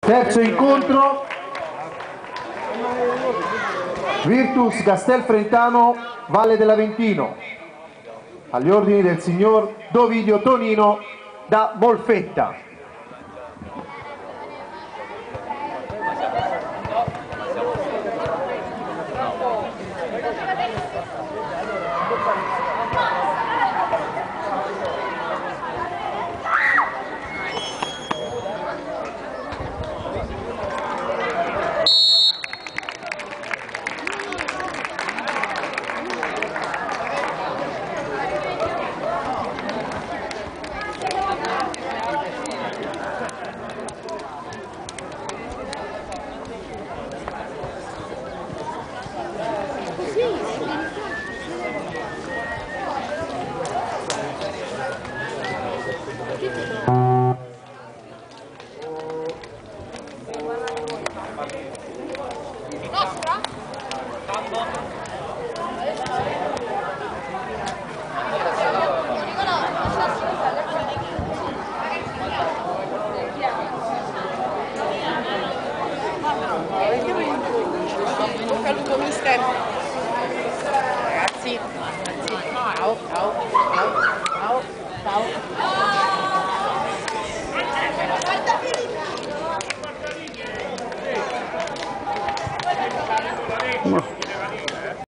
Terzo incontro, Virtus Castelfrentano, Valle dell'Aventino, agli ordini del signor Dovidio Tonino da Molfetta. Ragazzi, ciao, ciao, ciao, ciao, ciao.